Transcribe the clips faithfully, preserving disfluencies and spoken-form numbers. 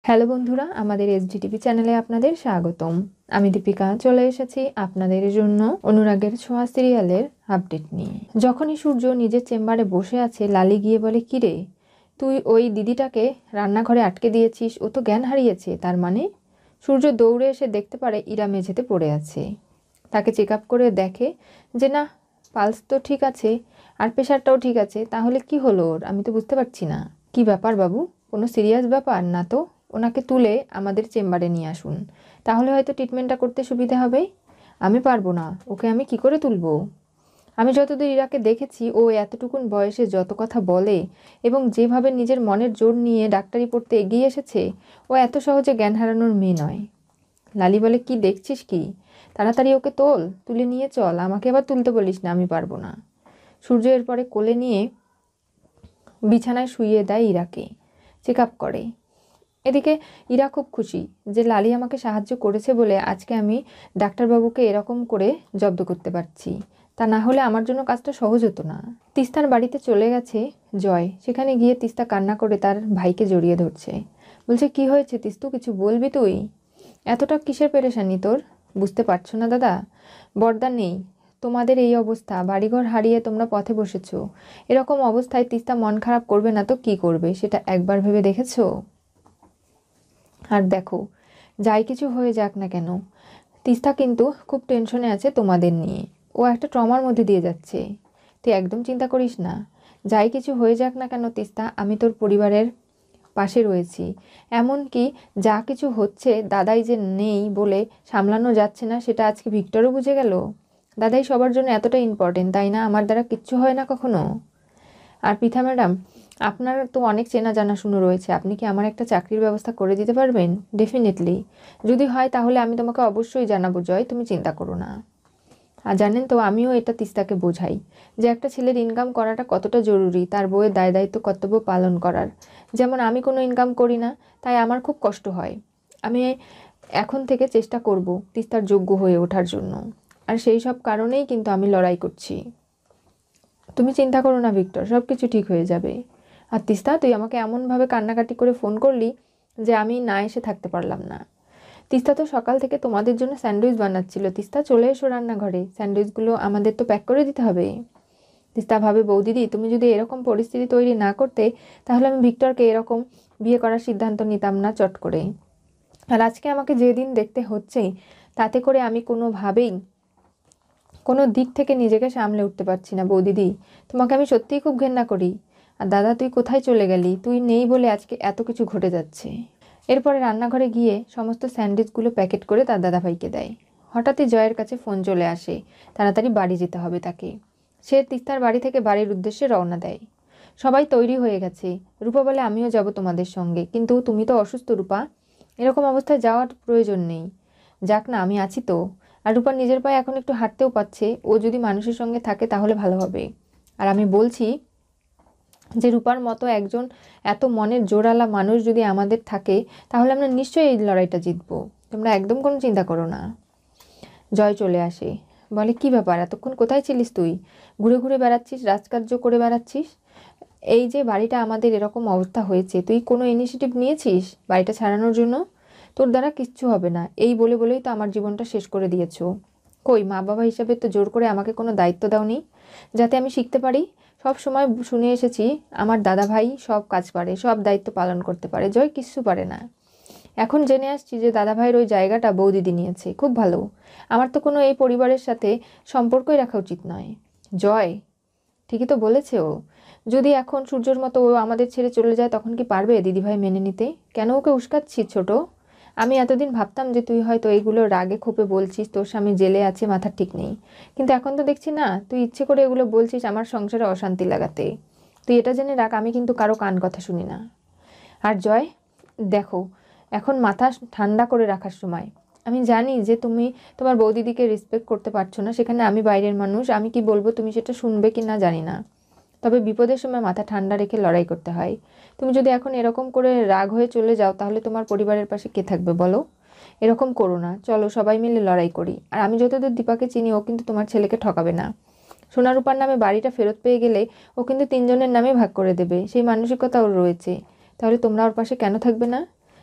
Hello বন্ধুরা, আমাদের SDTV চ্যানেলে আপনাদের স্বাগতম। আমি দীপিকা চলে এসেছি আপনাদের জন্য অনুরাগের ছোঁয়া সিরিয়ালের আপডেট নিয়ে। যখনই সূর্য নিজের চেম্বারে বসে আছে, লালি গিয়ে বলে, কিরে তুই ওই দিদিটাকে রান্নাঘরে আটকে দিয়েছিস, ও তো জ্ঞান হারিয়েছে। তার মানে সূর্য দৌড়ে এসে দেখতে পারে ইরা মেঝেতে পড়ে আছে। তাকে চেক আপ করে দেখে যে না, পালস তো ঠিক আছে আর প্রেশারটাও ঠিক আছে। তাহলে কি হলো ওর? আমি তো বুঝতে পারছি না। কি ব্যাপার বাবু? কোনো সিরিয়াস ব্যাপার না তো? ওনাকে তুলে আমাদের চেম্বারে নিয়ে আসুন, তাহলে হয়তো ট্রিটমেন্টটা করতে সুবিধা হবে। আমি পারবো না, ওকে আমি কি করে তুলবো? আমি যতদূর ইরাকে দেখেছি, ও এতটুকুন বয়সে যত কথা বলে এবং যেভাবে নিজের মনের জোর নিয়ে ডাক্তারি পড়তে এগিয়ে এসেছে, ও এত সহজে জ্ঞান হারানোর মেয়ে নয়। লালি বলে, কি দেখছিস কি? তাড়াতাড়ি ওকে তোল, তুলে নিয়ে চল। আমাকে আবার তুলতে বলিস না, আমি পারবো না। সূর্য এরপরে কোলে নিয়ে বিছানায় শুইয়ে দেয় ইরাকে, চেক আপ করে। এদিকে ইরা খুব খুশি যে লালি আমাকে সাহায্য করেছে বলে আজকে আমি ডাক্তারবাবুকে এরকম করে জব্দ করতে পারছি। তা না হলে আমার জন্য কাজটা সহজ হতো না। তিস্তার বাড়িতে চলে গেছে জয়। সেখানে গিয়ে তিস্তা কান্না করে তার ভাইকে জড়িয়ে ধরছে, বলছে, কি হয়েছে তিস্তু, কিছু বলবি তুই? এতটা কিসের পেরেশানি তোর? বুঝতে পারছো না দাদা? বর্দা নেই, তোমাদের এই অবস্থা, বাড়িঘর হারিয়ে তোমরা পথে বসেছো। এরকম অবস্থায় তিস্তা মন খারাপ করবে না তো কি করবে, সেটা একবার ভেবে দেখেছো? আর দেখো, যাই কিছু হয়ে যাক না কেন, তিস্তা কিন্তু খুব টেনশনে আছে তোমাদের নিয়ে। ও একটা ট্রমার মধ্যে দিয়ে যাচ্ছে। তুই একদম চিন্তা করিস না। যাই কিছু হয়ে যাক না কেন তিস্তা, আমি তোর পরিবারের পাশে রয়েছি। এমনকি যা কিছু হচ্ছে দাদাই যে নেই বলে সামলানো যাচ্ছে না, সেটা আজকে ভিক্টরও বুঝে গেল। দাদাই সবার জন্য এতটা ইম্পর্টেন্ট, তাই না? আমার দ্বারা কিচ্ছু হয় না কখনো। আর পৃথা ম্যাডাম, আপনার তো অনেক চেনা জানাশুনো রয়েছে, আপনি কি আমার একটা চাকরির ব্যবস্থা করে দিতে পারবেন? ডেফিনেটলি, যদি হয় তাহলে আমি তোমাকে অবশ্যই জানাবো জয়, তুমি চিন্তা করো না। আর জানেন তো, আমিও এটা তিস্তাকে বোঝাই যে একটা ছেলের ইনকাম করাটা কতটা জরুরি, তার বউয়ের দায় দায়িত্ব কর্তব্য পালন করার। যেমন আমি কোনো ইনকাম করি না, তাই আমার খুব কষ্ট হয়। আমি এখন থেকে চেষ্টা করব তিস্তার যোগ্য হয়ে ওঠার জন্য, আর সেই সব কারণেই কিন্তু আমি লড়াই করছি। তুমি চিন্তা করো না ভিক্টর, সব কিছু ঠিক হয়ে যাবে। আর তিস্তা, তুই আমাকে এমনভাবে কান্নাকাটি করে ফোন করলি যে আমি না এসে থাকতে পারলাম না। তিস্তা তো সকাল থেকে তোমাদের জন্য স্যান্ডউইচ বানাচ্ছিল। তিস্তা, চলে এসো রান্নাঘরে, স্যান্ডউইচগুলো আমাদের তো প্যাক করে দিতে হবে। তিস্তা ভাবে, বৌদিদি তুমি যদি এরকম পরিস্থিতি তৈরি না করতে, তাহলে আমি ভিক্টরকে এরকম বিয়ে করার সিদ্ধান্ত নিতাম না চট করে। আর আজকে আমাকে যেদিন দেখতে হচ্ছে, তাতে করে আমি কোনোভাবেই কোনো দিক থেকে নিজেকে সামলে উঠতে পারছি না। বৌদিদি, তোমাকে আমি সত্যিই খুব ঘেন্না করি। আর দাদা, তুই কোথায় চলে গেলি? তুই নেই বলে আজকে এত কিছু ঘটে যাচ্ছে। এরপরে রান্নাঘরে গিয়ে সমস্ত স্যান্ডউইচগুলো প্যাকেট করে তার দাদাভাইকে দেয়। হঠাৎই জয়ের কাছে ফোন চলে আসে, তাড়াতাড়ি বাড়ি যেতে হবে তাকে। সে তিস্তার বাড়ি থেকে বাড়ির উদ্দেশ্যে রওনা দেয়। সবাই তৈরি হয়ে গেছে। রূপা বলে, আমিও যাব তোমাদের সঙ্গে, কিন্তু তুমি তো অসুস্থ রূপা, এরকম অবস্থায় যাওয়ার প্রয়োজন নেই। যাক না, আমি আছি তো। আর রূপা নিজের পায়ে এখন একটু হাঁটতেও পাচ্ছে, ও যদি মানুষের সঙ্গে থাকে তাহলে ভালো হবে। আর আমি বলছি যে রূপার মতো একজন এত মনের জোরালা মানুষ যদি আমাদের থাকে, তাহলে আমরা নিশ্চয়ই এই লড়াইটা জিতবো। তোমরা একদম কোনো চিন্তা করো না। জয় চলে আসে, বলে, কি ব্যাপার, এতক্ষণ কোথায় ছিলিস তুই? ঘুরে ঘুরে বেড়াচ্ছিস, রাজকার্য করে বেড়াচ্ছিস। এই যে বাড়িটা আমাদের এরকম অবস্থা হয়েছে, তুই কোনো ইনিশিয়েটিভ নিয়েছিস বাড়িটা ছাড়ানোর জন্য? তোর দ্বারা কিচ্ছু হবে না, এই বলে বলেই তো আমার জীবনটা শেষ করে দিয়েছো। কই, মা বাবা হিসাবে তো জোর করে আমাকে কোনো দায়িত্ব দাওনি, যাতে আমি শিখতে পারি। সব সময় শুনে এসেছি আমার দাদা ভাই সব কাজ পারে, সব দায়িত্ব পালন করতে পারে, জয় কিচ্ছু পারে না। এখন জেনে আসছি যে দাদা ভাইয়ের ওই জায়গাটা বৌদিদি নিয়েছে। খুব ভালো, আমার তো কোনো এই পরিবারের সাথে সম্পর্কই রাখা উচিত নয়। জয় ঠিকই তো বলেছে ও। যদি এখন সূর্যর মতো ও আমাদের ছেড়ে চলে যায়, তখন কি পারবে দিদিভাই মেনে নিতে? কেন ওকে উস্কাচ্ছিস ছোট? আমি এতদিন ভাবতাম যে তুই হয়তো এইগুলো রাগে ক্ষোভে বলছিস, তোর স্বামী জেলে আছে, মাথার ঠিক নেই। কিন্তু এখন তো দেখছি না, তুই ইচ্ছে করে এগুলো বলছিস আমার সংসারে অশান্তি লাগাতে। তুই এটা জেনে রাখ, আমি কিন্তু কারো কান কথা শুনি না। আর জয়, দেখো, এখন মাথা ঠান্ডা করে রাখার সময়। আমি জানি যে তুমি তোমার বৌদিদিকে রেসপেক্ট করতে পারছো না, সেখানে আমি বাইরের মানুষ, আমি কি বলবো তুমি সেটা শুনবে কি না জানি না। তবে বিপদের সময় মাথা ঠান্ডা রেখে লড়াই করতে হয়। তুমি যদি এখন এরকম করে রাগ হয়ে চলে যাও, তাহলে তোমার পরিবারের পাশে কে থাকবে বলো? এরকম করো না, চলো সবাই মিলে লড়াই করি। আর আমি যতদূর দীপাকে চিনি, ও কিন্তু তোমার ছেলেকে ঠকাবে না। সোনারূপার নামে বাড়িটা ফেরত পেয়ে গেলে ও কিন্তু তিনজনের নামে ভাগ করে দেবে, সেই মানসিকতা ওর রয়েছে। তাহলে তোমরা ওর পাশে কেন থাকবে না?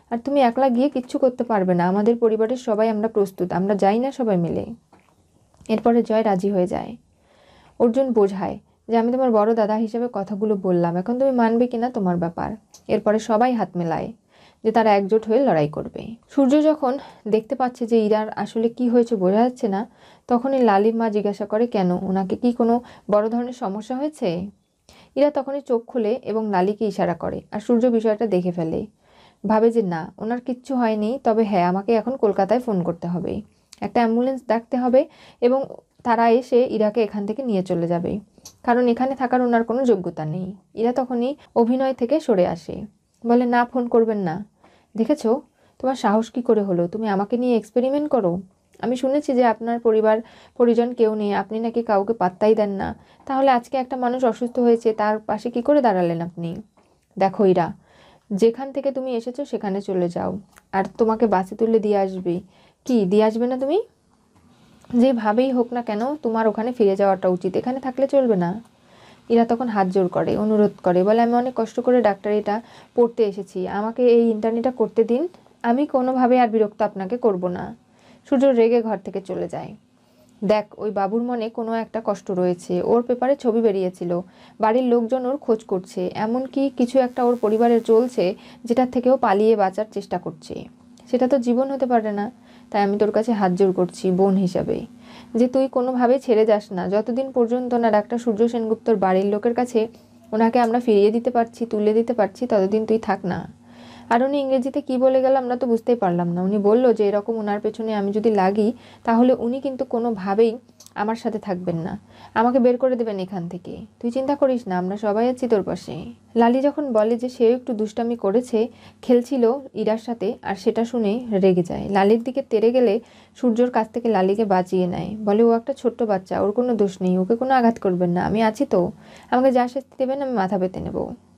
আর তুমি একলা গিয়ে কিচ্ছু করতে পারবে না, আমাদের পরিবারের সবাই আমরা প্রস্তুত, আমরা যাই না সবাই মিলে। এরপরে জয় রাজি হয়ে যায়। অর্জুন বোঝায় যে আমি তোমার বড় দাদা হিসেবে কথাগুলো বললাম, এখন তুমি মানবে কিনা তোমার ব্যাপার। এরপরে সবাই হাত মেলায় যে তারা একজোট হয়ে লড়াই করবে। সূর্য যখন দেখতে পাচ্ছে যে ইরার আসলে কি হয়েছে বোঝা যাচ্ছে না, তখনই লালির মা জিজ্ঞাসা করে, কেন, ওনাকে কি কোনো বড় ধরনের সমস্যা হয়েছে? ইরা তখনই চোখ খুলে এবং লালিকে ইশারা করে, আর সূর্য বিষয়টা দেখে ফেলে। ভাবে যে না, ওনার কিচ্ছু হয়নি, তবে হ্যাঁ আমাকে এখন কলকাতায় ফোন করতে হবে, একটা অ্যাম্বুলেন্স ডাকতে হবে এবং তারা এসে ইরাকে এখান থেকে নিয়ে চলে যাবে, কারণ এখানে থাকার ওনার কোনো যোগ্যতা নেই। ইরা তখনই অভিনয় থেকে সরে আসে, বলে না, ফোন করবেন না। দেখেছো তোমার সাহস কি করে হলো, তুমি আমাকে নিয়ে এক্সপেরিমেন্ট করো। আমি শুনেছি যে আপনার পরিবার পরিজন কেউ নেই, আপনি নাকি কাউকে পাত্তাই দেন না, তাহলে আজকে একটা মানুষ অসুস্থ হয়েছে তার পাশে কি করে দাঁড়ালেন আপনি? দেখো ইরা, যেখান থেকে তুমি এসেছো সেখানে চলে যাও, আর তোমাকে বাসে তুলে দিয়ে আসবে। কি দিয়ে আসবে না তুমি? যেভাবেই হোক না কেন তোমার ওখানে ফিরে যাওয়াটা উচিত, এখানে থাকলে চলবে না। ইরা তখন হাত জোর করে, অনুরোধ করে, বলে আমি অনেক কষ্ট করে ডাক্তারিটা পড়তে এসেছি, আমাকে এই ইন্টার্নিটা করতে দিন, আমি কোনোভাবে আর বিরক্ত আপনাকে করব না। সূর্য রেগে ঘর থেকে চলে যায়। দেখ, ওই বাবুর মনে কোনো একটা কষ্ট রয়েছে, ওর পেপারে ছবি বেরিয়েছিল, বাড়ির লোকজন ওর খোঁজ করছে, এমনকি কিছু একটা ওর পরিবারের চলছে যেটার থেকেও পালিয়ে বাঁচার চেষ্টা করছে। সেটা তো জীবন হতে পারে না। তাই আমি তোর কাছে হাত জোর করছি বোন হিসাবে, যে তুই কোনোভাবে ছেড়ে যাস না, যতদিন পর্যন্ত না ডাক্তার সূর্য সেনগুপ্তর বাড়ির লোকের কাছে ওনাকে আমরা ফিরিয়ে দিতে পারছি, তুলে দিতে পারছি, ততদিন তুই থাক না। আর উনি ইংরেজিতে কি বলে গেল আমরা তো বুঝতেই পারলাম না। উনি বলল যে এরকম ওনার পেছনে আমি যদি লাগি তাহলে উনি কিন্তু কোনোভাবেই আমার সাথে থাকবেন না, আমাকে বের করে দেবেন এখান থেকে। তুই চিন্তা করিস না, আমরা সবাই আছি তোর পাশে। লালি যখন বলে যে সেও একটু দুষ্টামি করেছে, খেলছিল ইরার সাথে, আর সেটা শুনে রেগে যায়। লালির দিকে তেড়ে গেলে সূর্যর কাছ থেকে লালিকে বাঁচিয়ে নেয়, বলে ও একটা ছোট্ট বাচ্চা, ওর কোনো দোষ নেই, ওকে কোনো আঘাত করবেন না, আমি আছি তো, আমাকে যা শাস্তি দেবেন আমি মাথা পেতে নেব।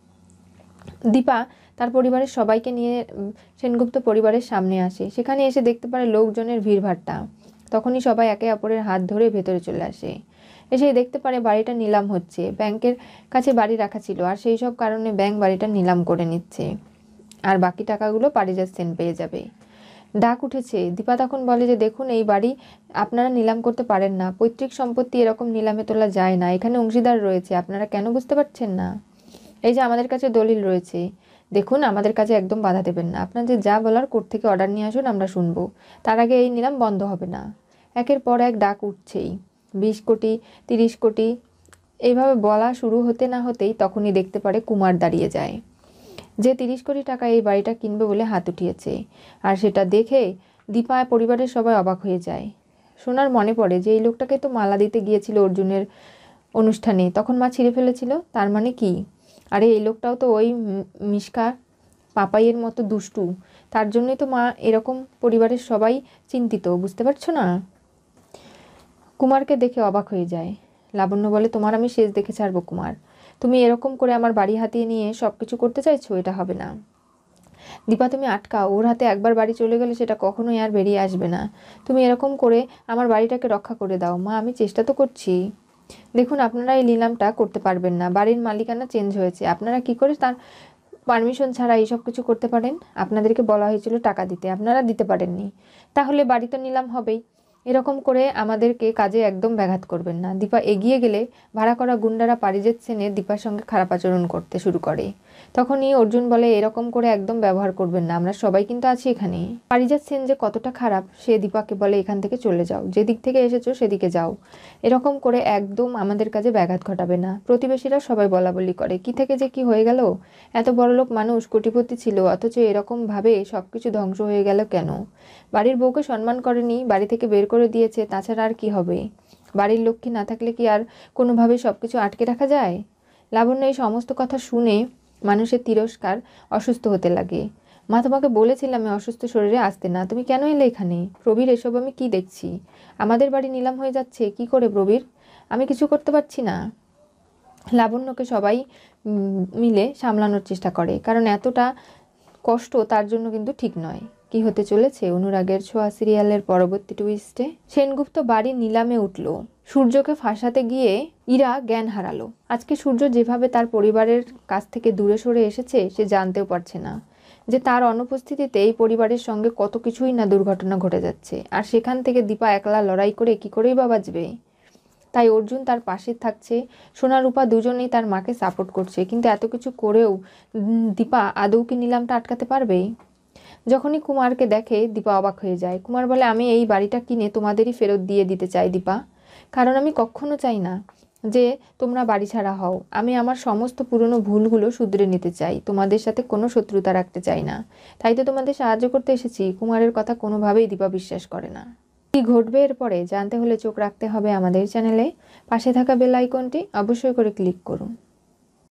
দীপা তার পরিবারের সবাইকে নিয়ে সেনগুপ্ত পরিবারের সামনে আসে। সেখানে এসে দেখতে পারে লোকজনের ভিড়ভাট্টা। তখনই সবাই একে অপরের হাত ধরে ভেতরে চলে আসে। এসে দেখতে পারে বাড়িটা নিলাম হচ্ছে, ব্যাংকের কাছে বাড়ি রাখা ছিল, আর সেই সব কারণে ব্যাংক বাড়িটা নিলাম করে নিচ্ছে, আর বাকি টাকাগুলো পারিজাত সেন পেয়ে যাবে। ডাক উঠেছে। দীপা তখন বলে যে দেখুন, এই বাড়ি আপনারা নিলাম করতে পারেন না, পৈতৃক সম্পত্তি এরকম নিলামে তোলা যায় না, এখানে অংশীদার রয়েছে, আপনারা কেন বুঝতে পারছেন না? এই যে আমাদের কাছে দলিল রয়েছে, দেখুন, আমাদের কাছে একদম বাধা দেবেন না, আপনাদের যা বলার কোর্ট থেকে অর্ডার নিয়ে আসুন, আমরা শুনবো, তার আগে এই নিলাম বন্ধ হবে না। একের পর এক ডাক উঠছেই, বিশ কোটি, তিরিশ কোটি, এইভাবে বলা শুরু হতে না হতেই তখনই দেখতে পারে কুমার দাঁড়িয়ে যায়, যে তিরিশ কোটি টাকা এই বাড়িটা কিনবে বলে হাত উঠিয়েছে। আর সেটা দেখে দীপা পরিবারের সবাই অবাক হয়ে যায়। সোনার মনে পড়ে যে এই লোকটাকে তো মালা দিতে গিয়েছিল অর্জুনের অনুষ্ঠানে, তখন মা ছিঁড়ে ফেলেছিল, তার মানে কি? আরে এই লোকটাও তো ওই মিশকা পাপাইয়ের মতো দুষ্টু, তার জন্যই তো মা এরকম পরিবারের সবাই চিন্তিত, বুঝতে পারছো না? কুমারকে দেখে অবাক হয়ে যায়। লাবণ্য বলে, তোমার আমি শেষ দেখে ছাড়বো কুমার, তুমি এরকম করে আমার বাড়ি হাতিয়ে নিয়ে সব কিছু করতে চাইছো, এটা হবে না। দীপা তুমি আটকাও, ওর হাতে একবার বাড়ি চলে গেলে সেটা কখনোই আর বেরিয়ে আসবে না, তুমি এরকম করে আমার বাড়িটাকে রক্ষা করে দাও। মা আমি চেষ্টা তো করছি। দেখুন, আপনারা এই নিলামটা করতে পারবেন না, বাড়ির মালিকানা চেঞ্জ হয়েছে, আপনারা কি করে তার পারমিশন ছাড়া এইসব কিছু করতে পারেন? আপনাদেরকে বলা হয়েছিল টাকা দিতে, আপনারা দিতে পারেননি, তাহলে বাড়ি তো নিলাম হবেই। এরকম করে আমাদেরকে কাজে একদম ব্যাঘাত করবেন না। দীপা এগিয়ে গেলে ভাড়া করা গুন্ডারা পারিজাত সেনের দীপার সঙ্গে খারাপ আচরণ করতে শুরু করে। তখনই অর্জুন বলে, এরকম করে একদম ব্যবহার করবেন না, আমরা সবাই কিন্তু আছি এখানে। পারিজাত সেন যে কতটা খারাপ সে দীপাকে বলে, এখান থেকে চলে যাও, যে দিক থেকে এসেছো সেদিকে যাও, এরকম করে একদম আমাদের কাজে ব্যাঘাত ঘটাবে না। প্রতিবেশীরা সবাই বলা বলি করে, কি থেকে যে কি হয়ে গেল, এত বড়লোক মানুষ, কোটিপতি ছিল, অথচ এরকম ভাবে সবকিছু ধ্বংস হয়ে গেল কেন? বাড়ির বউকে সম্মান করেনি, বাড়ি থেকে বের করে দিয়েছে, তাছাড়া আর কি হবে? বাড়ির লক্ষ্মী না থাকলে কি আর কোনোভাবে সবকিছু আটকে রাখা যায়? লাবণ্য এই সমস্ত কথা শুনে মানুষের তিরস্কার, অসুস্থ হতে লাগে। মা তোমাকে বলেছিলাম আমি অসুস্থ শরীরে আসতে না, তুমি কেন এলে এখানে? প্রবীর, এসব আমি কি দেখছি? আমাদের বাড়ি নিলাম হয়ে যাচ্ছে, কি করে প্রবীর? আমি কিছু করতে পারছি না। লাবণ্যকে সবাই মিলে সামলানোর চেষ্টা করে, কারণ এতটা কষ্ট তার জন্য কিন্তু ঠিক নয়। কি হতে চলেছে অনুরাগের ছোঁয়া সিরিয়ালের পরবর্তী টুইস্টে? সেনগুপ্ত বাড়ি নিলামে উঠল, সূর্যকে ফাঁসাতে গিয়ে ইরা জ্ঞান হারালো। আজকে সূর্য যেভাবে তার পরিবারের কাছ থেকে দূরে সরে এসেছে সে জানতেও পারছে না। যে তার অনুপস্থিতিতে এই পরিবারের সঙ্গে কত কিছুই না দুর্ঘটনা ঘটে যাচ্ছে, আর সেখান থেকে দীপা একলা লড়াই করে কি করেই বা বাঁচবে। তাই অর্জুন তার পাশে থাকছে, সোনা রূপা দুজনেই তার মাকে সাপোর্ট করছে, কিন্তু এত কিছু করেও দীপা আদৌ কি নিলামটা আটকাতে পারবে? যখনই কুমারকে দেখে দীপা অবাক হয়ে যায়। কুমার বলে, আমি এই বাড়িটা কিনে তোমাদেরই ফেরত দিয়ে দিতে চাই দীপা, কারণ আমি কখনো চাই না যে তোমরা বাড়ি ছাড়া হও। আমি আমার সমস্ত পুরনো ভুলগুলো শুধরে নিতে চাই, তোমাদের সাথে কোনো শত্রুতা রাখতে চাই না, তাই তো তোমাদের সাহায্য করতে এসেছি। কুমারের কথা কোনোভাবেই দীপা বিশ্বাস করে না। কি ঘটবে এরপরে জানতে হলে চোখ রাখতে হবে আমাদের চ্যানেলে। পাশে থাকা বেল আইকনটি অবশ্যই করে ক্লিক করুন।